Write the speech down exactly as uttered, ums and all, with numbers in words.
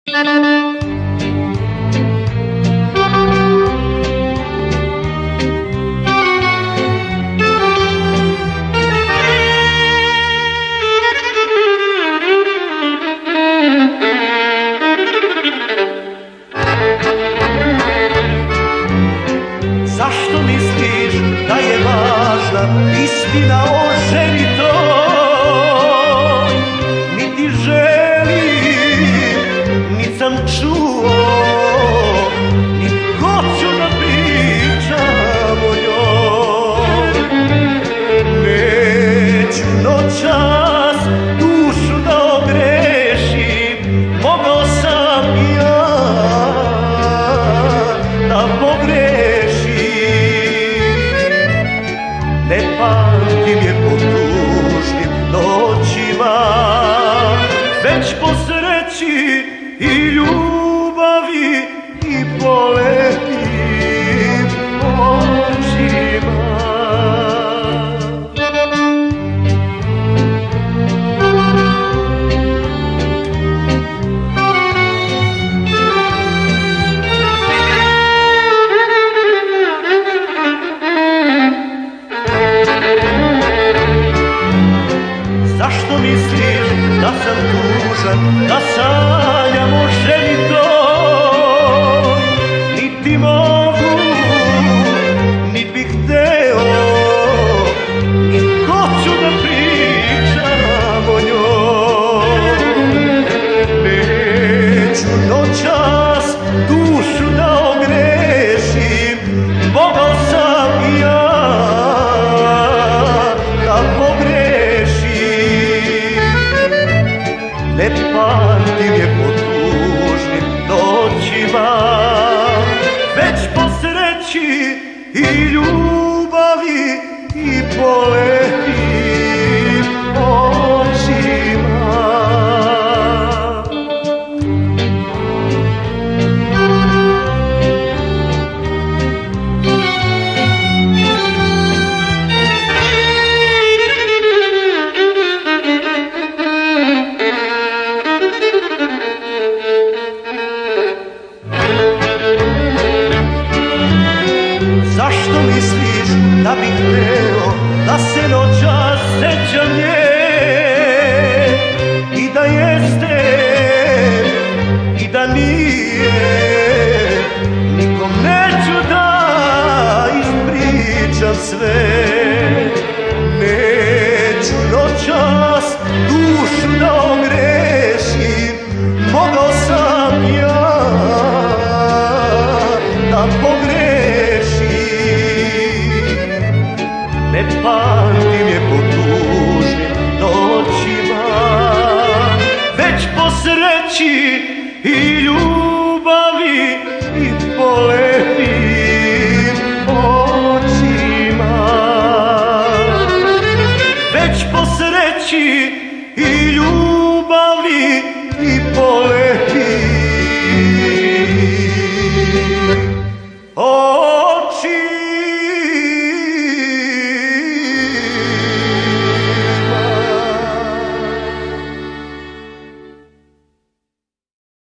Zašto misliš da je važna istina o ženi toj? Niti želim, niti sam čuo, niti hoću da pričam o njoj. Neću noćas dušu da ogrešim, mogao sam ja da pogrešim. Ne pamtim je po tužnim noćima, već po sreći i ljubavi i po lepim očima. Zašto misliš da sam tužan, da sanjam o ženi toj? Niti mogu, niti bih hteo, niti hoću da pričam o njoj. Neću noćas dušu da ogrešim, mogao sam ja da pogrešim. Ne pamtim je po tužnim noćima, već po sreći i ljubavi i po lepim očima. Zašto misliš da bih hteo da se noćas sećam nje i da jeste i da nije? Nikom neću da ispričam sve. Neću noćas dušu da ogrešim, mogao sam ja da pogrešim. Ne pamtim je po tužnim noćima, već po sreći i ljubavi i po lepim očima. Već po sreći i